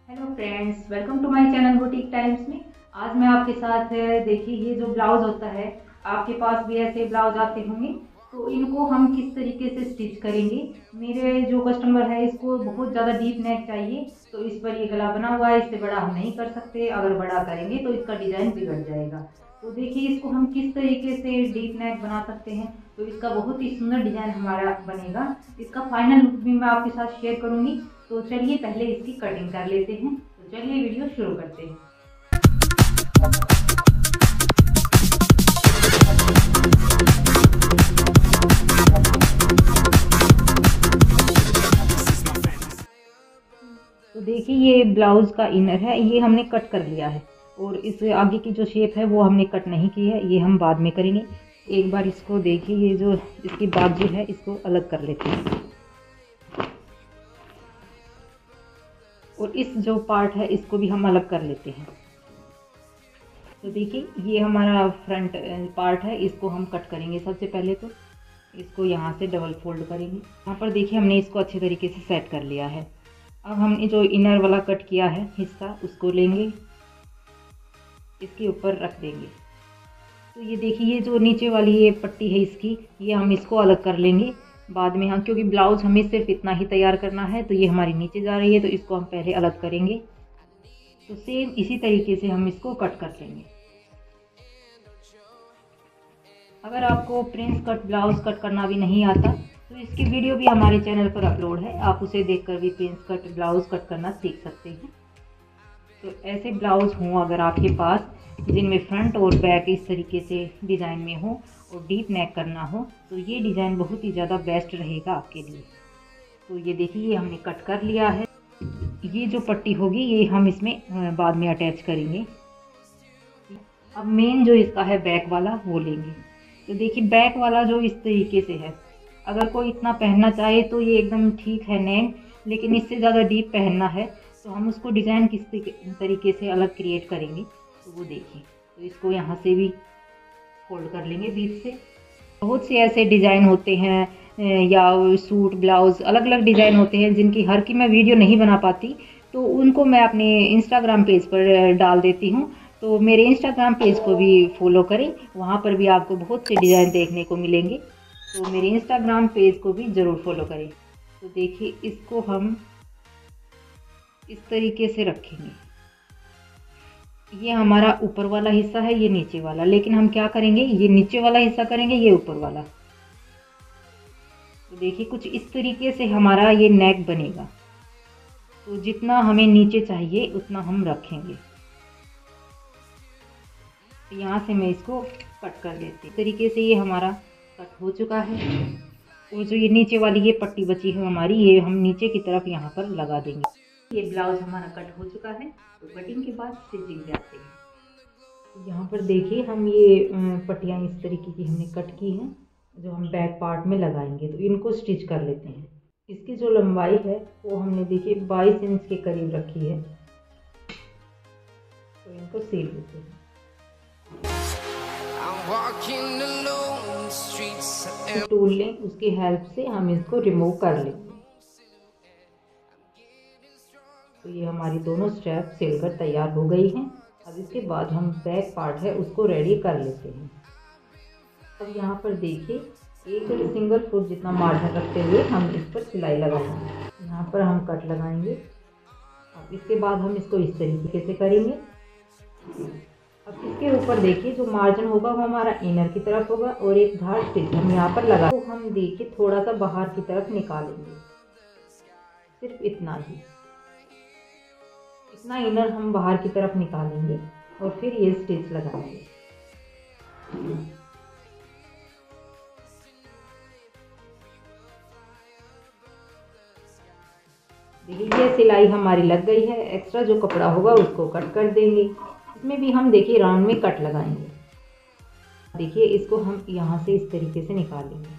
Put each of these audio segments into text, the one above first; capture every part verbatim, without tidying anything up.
Hello friends, welcome to my channel boutique times में। आज मैं आपके साथ देखिए ये जो ब्लाउज होता है, आपके पास भी ऐसे ब्लाउज आते होंगे, तो इनको हम किस तरीके से स्टिच करेंगे। मेरे जो कस्टमर है इसको बहुत ज़्यादा डीप नेक चाहिए, तो इस पर ये गला बना हुआ है, इससे बड़ा हम नहीं कर सकते। अगर बड़ा करेंगे तो इसका डिज़ाइन बिगड़ जाएगा। तो देखिए इसको हम किस तरीके से डीप नेक बना सकते हैं, तो इसका बहुत ही सुंदर डिज़ाइन हमारा बनेगा। इसका फाइनल लुक भी मैं आपके साथ शेयर करूँगी। तो चलिए पहले इसकी कटिंग कर लेते हैं। तो चलिए वीडियो शुरू करते हैं। तो देखिए ये ब्लाउज का इनर है, ये हमने कट कर लिया है और इस आगे की जो शेप है वो हमने कट नहीं की है, ये हम बाद में करेंगे। एक बार इसको देखिए, ये जो इसकी बाजू है इसको अलग कर लेते हैं और इस जो पार्ट है इसको भी हम अलग कर लेते हैं। तो देखिए ये हमारा फ्रंट पार्ट है, इसको हम कट करेंगे। सबसे पहले तो इसको यहाँ से डबल फोल्ड करेंगे। यहाँ पर देखिए हमने इसको अच्छे तरीके से सेट कर लिया है। अब हमने जो इनर वाला कट किया है हिस्सा उसको लेंगे, इसके ऊपर रख देंगे। तो ये देखिए ये जो नीचे वाली ये पट्टी है इसकी, ये हम इसको अलग कर लेंगे बाद में। हाँ, क्योंकि ब्लाउज हमें सिर्फ इतना ही तैयार करना है, तो ये हमारी नीचे जा रही है, तो इसको हम पहले अलग करेंगे। तो सेम इसी तरीके से हम इसको कट कर लेंगे। अगर आपको प्रिंस कट ब्लाउज कट करना भी नहीं आता तो इसकी वीडियो भी हमारे चैनल पर अपलोड है, आप उसे देखकर भी प्रिंस कट ब्लाउज कट करना सीख सकते हैं। तो ऐसे ब्लाउज हों अगर आपके पास जिनमें फ्रंट और बैक इस तरीके से डिज़ाइन में हो और डीप नेक करना हो, तो ये डिज़ाइन बहुत ही ज़्यादा बेस्ट रहेगा आपके लिए। तो ये देखिए ये हमने कट कर लिया है। ये जो पट्टी होगी ये हम इसमें बाद में अटैच करेंगे। अब मेन जो इसका है बैक वाला वो लेंगे। तो देखिए बैक वाला जो इस तरीके से है, अगर कोई इतना पहनना चाहे तो ये एकदम ठीक है नेक, लेकिन इससे ज़्यादा डीप पहनना है तो हम उसको डिज़ाइन किस तरीके से अलग क्रिएट करेंगे, तो वो देखिए। तो इसको यहाँ से भी फोल्ड कर लेंगे बीच से। बहुत से ऐसे डिज़ाइन होते हैं या सूट ब्लाउज़ अलग अलग डिज़ाइन होते हैं जिनकी हर की मैं वीडियो नहीं बना पाती, तो उनको मैं अपने इंस्टाग्राम पेज पर डाल देती हूँ। तो मेरे इंस्टाग्राम पेज को भी फॉलो करें, वहाँ पर भी आपको बहुत से डिज़ाइन देखने को मिलेंगे। तो मेरे इंस्टाग्राम पेज को भी ज़रूर फॉलो करें। तो देखिए इसको हम इस तरीके से रखेंगे। ये हमारा ऊपर वाला हिस्सा है, ये नीचे वाला, लेकिन हम क्या करेंगे, ये नीचे वाला हिस्सा करेंगे, ये ऊपर वाला। तो देखिए कुछ इस तरीके से हमारा ये नेक बनेगा। तो जितना हमें नीचे चाहिए उतना हम रखेंगे। तो यहाँ से मैं इसको कट कर देती हूँ। इस तरीके से ये हमारा कट हो चुका है और जो ये नीचे वाली ये पट्टी बची है हमारी, ये हम नीचे की तरफ यहाँ पर लगा देंगे। ये ब्लाउज हमारा कट हो चुका है। तो कटिंग के बाद स्टिचिंग पे आते हैं। तो यहाँ पर देखिए हम ये पट्टियाँ इस तरीके की हमने कट की हैं, जो हम बैक पार्ट में लगाएंगे। तो इनको स्टिच कर लेते हैं। इसकी जो लंबाई है वो हमने देखिए बाईस इंच के करीब रखी है। तो इनको सिल लेते हैं। टूल लें, उसकी हेल्प से हम इसको रिमूव कर लेंगे। तो ये हमारी दोनों स्ट्रैप सिलकर तैयार हो गई हैं। अब इसके बाद हम बैक पार्ट है उसको रेडी कर लेते हैं। अब यहाँ पर देखिए एक सिंगल फुट जितना मार्जिन रखते हुए हम इस पर सिलाई लगाएंगे। यहाँ पर हम कट लगाएंगे। अब इसके बाद हम इसको इस तरीके से करेंगे। अब इसके ऊपर देखिए जो मार्जिन होगा वो हमारा इनर की तरफ होगा और एक धार स्टिच हम यहाँ पर लगा, तो हम देखिए थोड़ा सा बाहर की तरफ निकालेंगे, सिर्फ इतना ही। इतना इनर हम बाहर की तरफ निकालेंगे और फिर ये स्टिच लगाएंगे। देखिए ये सिलाई हमारी लग गई है। एक्स्ट्रा जो कपड़ा होगा उसको कट कर देंगे। इसमें भी हम देखिए राउंड में कट लगाएंगे। देखिए इसको हम यहाँ से इस तरीके से निकालेंगे।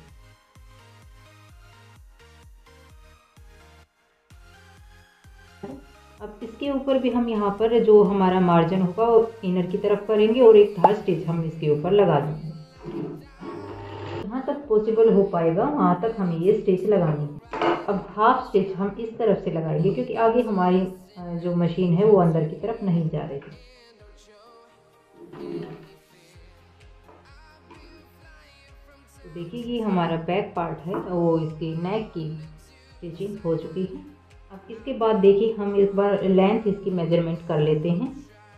अब इसके ऊपर भी हम यहाँ पर जो हमारा मार्जिन होगा वो इनर की तरफ करेंगे और एक धार स्टिच हम इसके ऊपर लगा देंगे। जहाँ तक पॉसिबल हो पाएगा वहाँ तक हमें ये स्टिच लगानी है। अब हाफ स्टिच हम इस तरफ से लगाएंगे क्योंकि आगे हमारी जो मशीन है वो अंदर की तरफ नहीं जा रही। तो देखिए ये हमारा बैक पार्ट है वो इसकी नेक की स्टिचिंग हो चुकी है। अब इसके बाद देखिए हम इस बार लेंथ इसकी मेजरमेंट कर लेते हैं।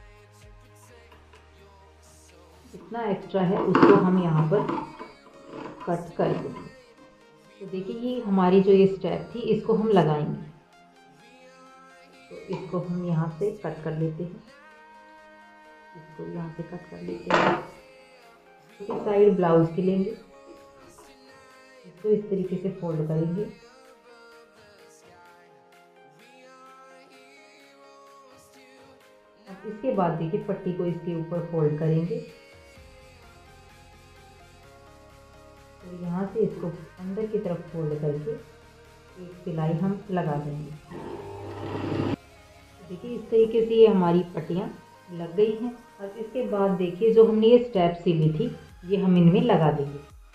इतना एक्स्ट्रा है उसको हम यहाँ पर कट कर देंगे। तो देखिए ये हमारी जो ये स्टेप थी इसको हम लगाएंगे, तो इसको हम यहाँ से कट कर लेते हैं, इसको यहाँ से कट कर लेते हैं। तो इस साइड ब्लाउज की लेंगे, इसको इस तरीके से फोल्ड करेंगे। अब इसके बाद देखिए पट्टी को इसके ऊपर फोल्ड करेंगे और यहाँ से इसको अंदर की तरफ फोल्ड करके एक सिलाई हम लगा देंगे। देखिए इस तरीके से ये हमारी पट्टियाँ लग गई हैं। और इसके बाद देखिए जो हमने ये स्टेप सिली थी ये हम इनमें लगा देंगे।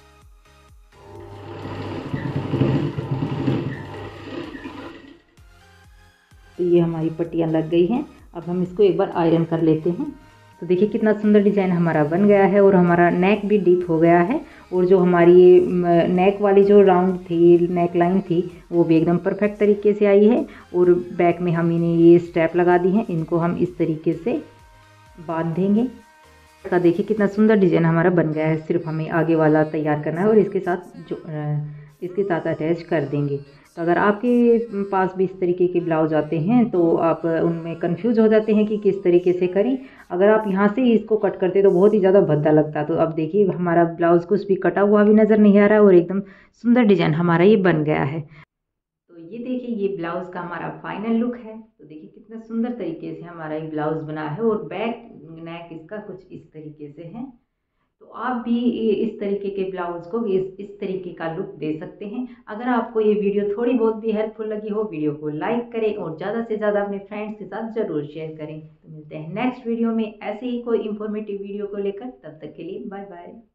तो ये हमारी पट्टियाँ लग गई हैं। अब हम इसको एक बार आयरन कर लेते हैं। तो देखिए कितना सुंदर डिज़ाइन हमारा बन गया है और हमारा नेक भी डीप हो गया है और जो हमारी ये नेक वाली जो राउंड थी, नेक लाइन थी, वो भी एकदम परफेक्ट तरीके से आई है। और बैक में हम इन्हें ये स्टेप लगा दी हैं, इनको हम इस तरीके से बांध देंगे। का देखिए कितना सुंदर डिज़ाइन हमारा बन गया है। सिर्फ हमें आगे वाला तैयार करना है और इसके साथ जो इसके साथ अटैच कर देंगे। तो अगर आपके पास भी इस तरीके के ब्लाउज आते हैं तो आप उनमें कंफ्यूज हो जाते हैं कि किस तरीके से करें। अगर आप यहाँ से इसको कट करते तो बहुत ही ज़्यादा भद्दा लगता। तो अब देखिए हमारा ब्लाउज कुछ भी कटा हुआ भी नज़र नहीं आ रहा है और एकदम सुंदर डिज़ाइन हमारा ये बन गया है। तो ये देखिए ये ब्लाउज़ का हमारा फाइनल लुक है। तो देखिए कितना सुंदर तरीके से हमारा ये ब्लाउज़ बना है और बैक नेक इसका कुछ इस तरीके से है। तो आप भी इस तरीके के ब्लाउज को इस इस तरीके का लुक दे सकते हैं। अगर आपको ये वीडियो थोड़ी बहुत भी हेल्पफुल लगी हो, वीडियो को लाइक करें और ज़्यादा से ज़्यादा अपने फ्रेंड्स के साथ ज़रूर शेयर करें। तो मिलते हैं नेक्स्ट वीडियो में ऐसे ही कोई इन्फॉर्मेटिव वीडियो को लेकर। तब तक के लिए बाय बाय।